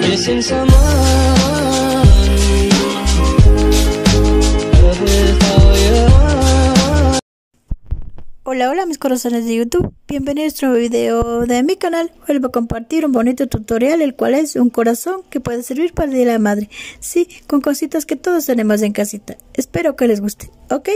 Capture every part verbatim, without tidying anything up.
Missing someone. Hola, hola mis corazones de YouTube, bienvenidos a otro video de mi canal. Hoy voy a compartir un bonito tutorial, el cual es un corazón que puede servir para el Día de la Madre. Sí, con cositas que todos tenemos en casita. Espero que les guste, ¿ok?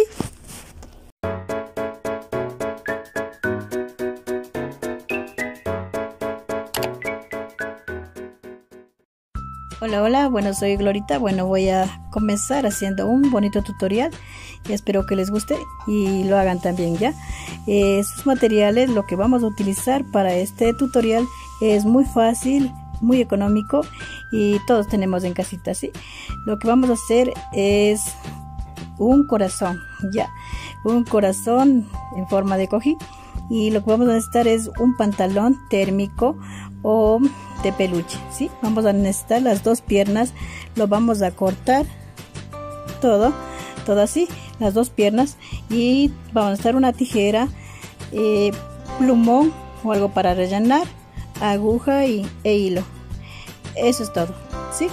Hola, hola, bueno, soy Glorita. Bueno, voy a comenzar haciendo un bonito tutorial y espero que les guste y lo hagan también ya. Eh, estos materiales, lo que vamos a utilizar para este tutorial es muy fácil, muy económico y todos tenemos en casita, ¿sí? Lo que vamos a hacer es un corazón, ya, un corazón en forma de cojín, y lo que vamos a necesitar es un pantalón térmico o de peluche, ¿sí? Vamos a necesitar las dos piernas, lo vamos a cortar todo, todo así, las dos piernas, y vamos a necesitar una tijera, eh, plumón o algo para rellenar, aguja y, e hilo. Eso es todo, ¿sí?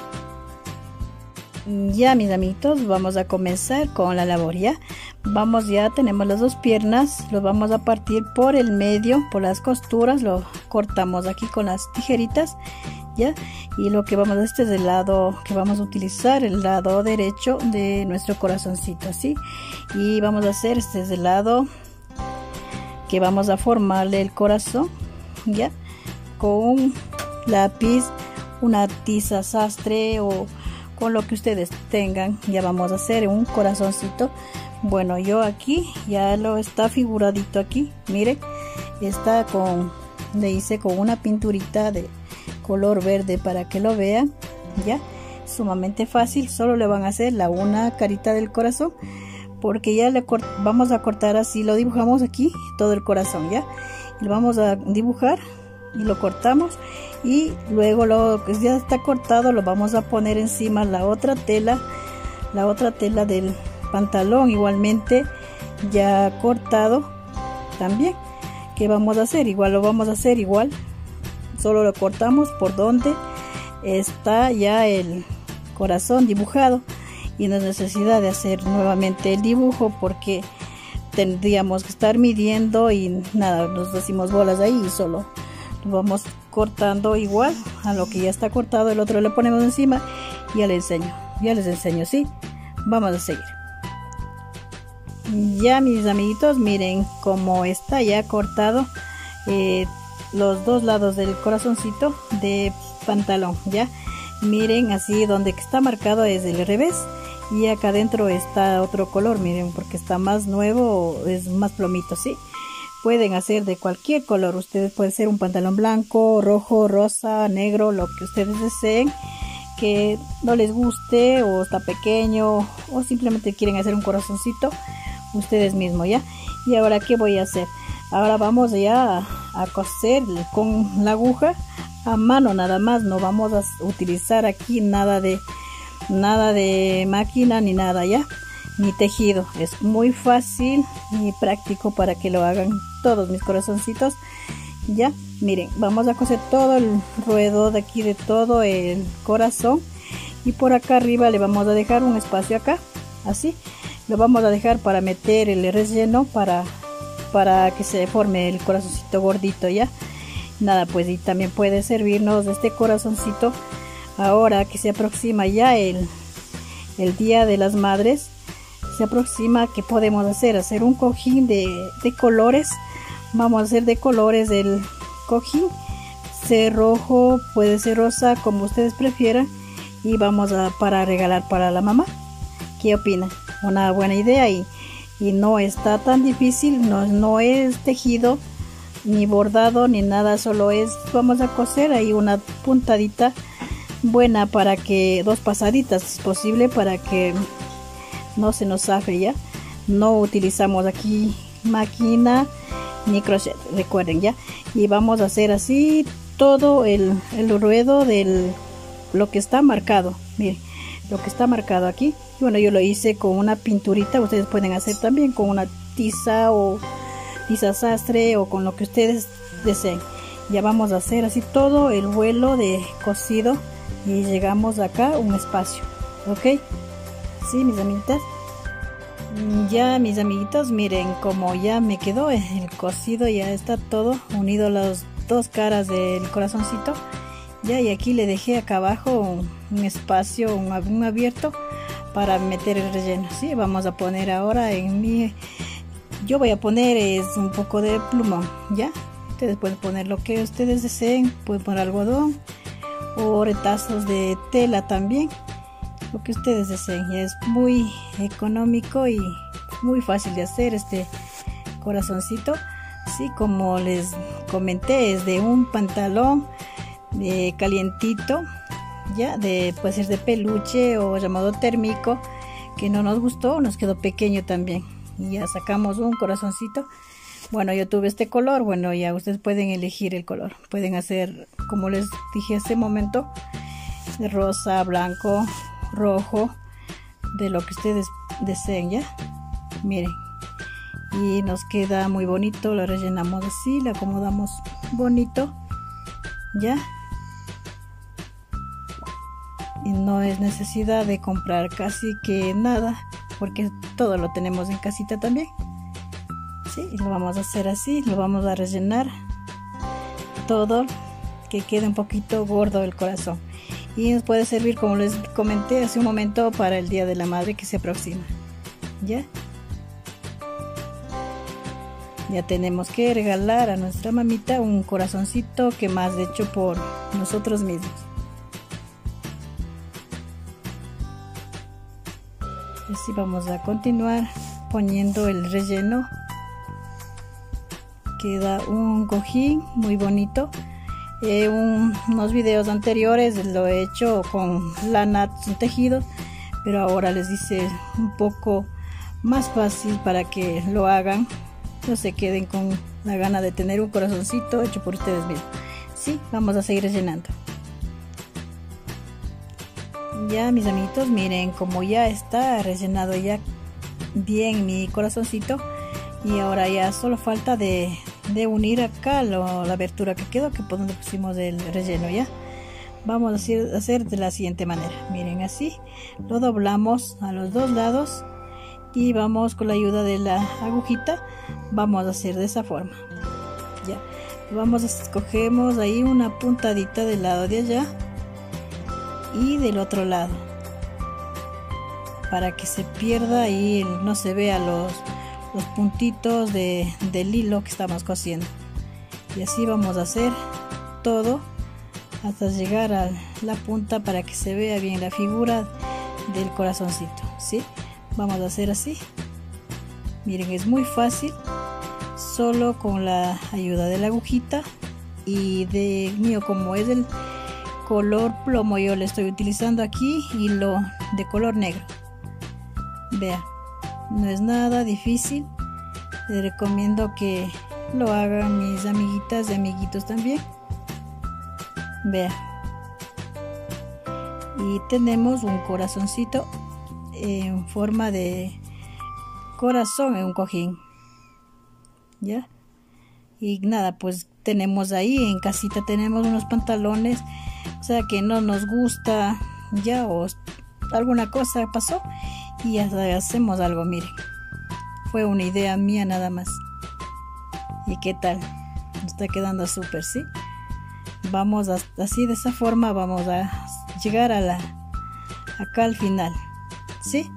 Ya mis amiguitos, vamos a comenzar con la labor. Ya vamos, ya tenemos las dos piernas, lo vamos a partir por el medio, por las costuras, lo cortamos aquí con las tijeritas, ya. Y lo que vamos a este es el lado que vamos a utilizar, el lado derecho de nuestro corazoncito, así. Y vamos a hacer este es el lado que vamos a formarle el corazón, ya, con un lápiz, una tiza sastre o con lo que ustedes tengan. Ya vamos a hacer un corazoncito. Bueno, yo aquí ya lo está figuradito aquí, miren, está con, le hice con una pinturita de color verde para que lo vean, ya, sumamente fácil. Solo le van a hacer la una carita del corazón, porque ya le vamos a cortar así, lo dibujamos aquí, todo el corazón, ya, y lo vamos a dibujar y lo cortamos, y luego lo que ya está cortado lo vamos a poner encima la otra tela, la otra tela del pantalón igualmente ya cortado también. ¿Qué vamos a hacer? Igual lo vamos a hacer igual, solo lo cortamos por donde está ya el corazón dibujado, y no es necesidad de hacer nuevamente el dibujo porque tendríamos que estar midiendo y nada, nos decimos bolas ahí, y solo lo vamos cortando igual a lo que ya está cortado. El otro le ponemos encima y ya les enseño, ya les enseño, ¿sí? Vamos a seguir. Ya mis amiguitos, miren cómo está ya cortado eh, los dos lados del corazoncito de pantalón, ya. Miren así, donde está marcado es el revés, y acá adentro está otro color, miren, porque está más nuevo, es más plomito, ¿sí? Pueden hacer de cualquier color, ustedes pueden hacer un pantalón blanco, rojo, rosa, negro, lo que ustedes deseen, que no les guste o está pequeño, o simplemente quieren hacer un corazoncito ustedes mismos, ya. Y ahora qué voy a hacer, ahora vamos ya a, a coser con la aguja a mano nada más, no vamos a utilizar aquí nada de nada de máquina ni nada, ya, ni tejido. Es muy fácil y práctico para que lo hagan todos mis corazoncitos, ya. Miren, vamos a coser todo el ruedo de aquí de todo el corazón, y por acá arriba le vamos a dejar un espacio acá, así lo vamos a dejar para meter el relleno para para que se forme el corazoncito gordito, ya. Nada, pues, y también puede servirnos este corazoncito ahora que se aproxima ya el el Día de las Madres. Se aproxima, que podemos hacer hacer un cojín de, de colores. Vamos a hacer de colores el cojín, ser rojo, puede ser rosa, como ustedes prefieran, y vamos a para regalar para la mamá. ¿Qué opinan? Una buena idea, y, y no está tan difícil, no, no es tejido ni bordado ni nada, solo es, vamos a coser ahí una puntadita buena para que, dos pasaditas es posible, para que no se nos zafe, ya. No utilizamos aquí máquina ni crochet, recuerden, ya. Y vamos a hacer así todo el, el ruedo del lo que está marcado, miren, lo que está marcado aquí. Bueno, yo lo hice con una pinturita, ustedes pueden hacer también con una tiza o tiza sastre o con lo que ustedes deseen. Ya vamos a hacer así todo el vuelo de cosido y llegamos acá un espacio, ok. Sí, mis amiguitas, ya mis amiguitos, miren cómo ya me quedó el cosido, ya está todo unido, las dos caras del corazoncito. Ya, y aquí le dejé acá abajo un, un espacio, un, un abierto para meter el relleno. Sí, vamos a poner ahora en mi, yo voy a poner es un poco de plumón, ya. Ustedes pueden poner lo que ustedes deseen, pueden poner algodón o retazos de tela también, lo que ustedes deseen. Ya es muy económico y muy fácil de hacer este corazoncito. Sí, como les comenté, es de un pantalón de calientito, ya, de puede ser de peluche o llamado térmico, que no nos gustó, nos quedó pequeño también, y ya sacamos un corazoncito. Bueno, yo tuve este color, bueno, ya ustedes pueden elegir el color, pueden hacer como les dije hace un momento, de rosa, blanco, rojo, de lo que ustedes deseen, ya. Miren, y nos queda muy bonito, lo rellenamos así, lo acomodamos bonito, ya. Y no es necesidad de comprar casi que nada, porque todo lo tenemos en casita también. Sí, y lo vamos a hacer así, lo vamos a rellenar todo, que quede un poquito gordo el corazón. Y nos puede servir, como les comenté hace un momento, para el Día de la Madre que se aproxima. ¿Ya? Ya tenemos que regalar a nuestra mamita un corazoncito que más hecho por nosotros mismos. Así vamos a continuar poniendo el relleno. Queda un cojín muy bonito. Eh, un, unos videos anteriores lo he hecho con lana tejido, pero ahora les hice un poco más fácil para que lo hagan, no se queden con la gana de tener un corazoncito hecho por ustedes mismos. Sí, vamos a seguir rellenando. Ya, mis amiguitos, miren como ya está rellenado ya bien mi corazoncito, y ahora ya solo falta de, de unir acá lo, la abertura que quedó, que por donde pusimos el relleno. Ya vamos a hacer, hacer de la siguiente manera. Miren, así lo doblamos a los dos lados y vamos con la ayuda de la agujita, vamos a hacer de esa forma. Ya vamos a escogemos ahí una puntadita del lado de allá y del otro lado, para que se pierda y no se vea los, los puntitos de, del hilo que estamos cosiendo. Y así vamos a hacer todo hasta llegar a la punta para que se vea bien la figura del corazoncito. ¿Sí? Vamos a hacer así. Miren, es muy fácil, solo con la ayuda de la agujita y de mío, como es el color plomo, yo le estoy utilizando aquí hilo de color negro. Vean, no es nada difícil. Les recomiendo que lo hagan mis amiguitas y amiguitos también. Vean, y tenemos un corazoncito en forma de corazón en un cojín. Ya, y nada, pues tenemos ahí en casita, tenemos unos pantalones, o sea, que no nos gusta ya, o alguna cosa pasó y ya hacemos algo. Miren, fue una idea mía nada más. ¿Y qué tal? Está quedando súper, ¿sí? Vamos a, así de esa forma vamos a llegar a la acá al final, ¿sí?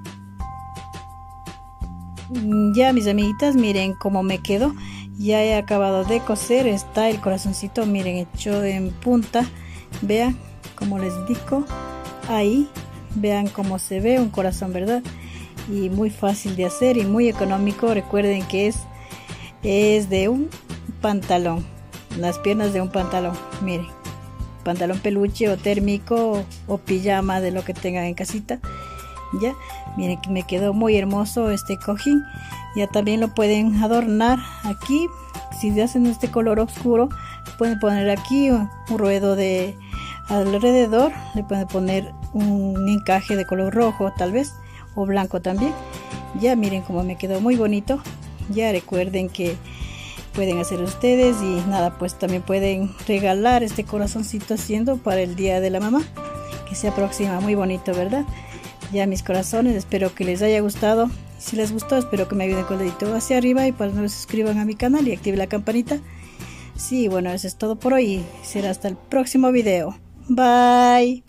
Ya, mis amiguitas, miren cómo me quedó. Ya he acabado de coser, está el corazoncito, miren, hecho en punta. Vean como les digo, ahí vean cómo se ve un corazón, ¿verdad? Y muy fácil de hacer y muy económico. Recuerden que es es de un pantalón, las piernas de un pantalón. Miren, pantalón peluche o térmico o pijama, de lo que tengan en casita. Ya, miren que me quedó muy hermoso este cojín. Ya también lo pueden adornar aquí. Si hacen este color oscuro, pueden poner aquí un, un ruedo de alrededor. Le pueden poner un encaje de color rojo tal vez, o blanco también. Ya miren cómo me quedó muy bonito. Ya recuerden que pueden hacer ustedes, y nada, pues también pueden regalar este corazoncito haciendo para el Día de la Mamá. que se aproxima, muy bonito, ¿verdad? Ya mis corazones, espero que les haya gustado. Si les gustó, espero que me ayuden con el dedito hacia arriba y pues no se suscriban a mi canal y activen la campanita. Sí, bueno, eso es todo por hoy. Será hasta el próximo video. Bye.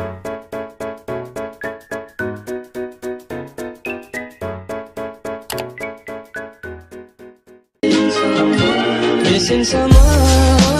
Missing someone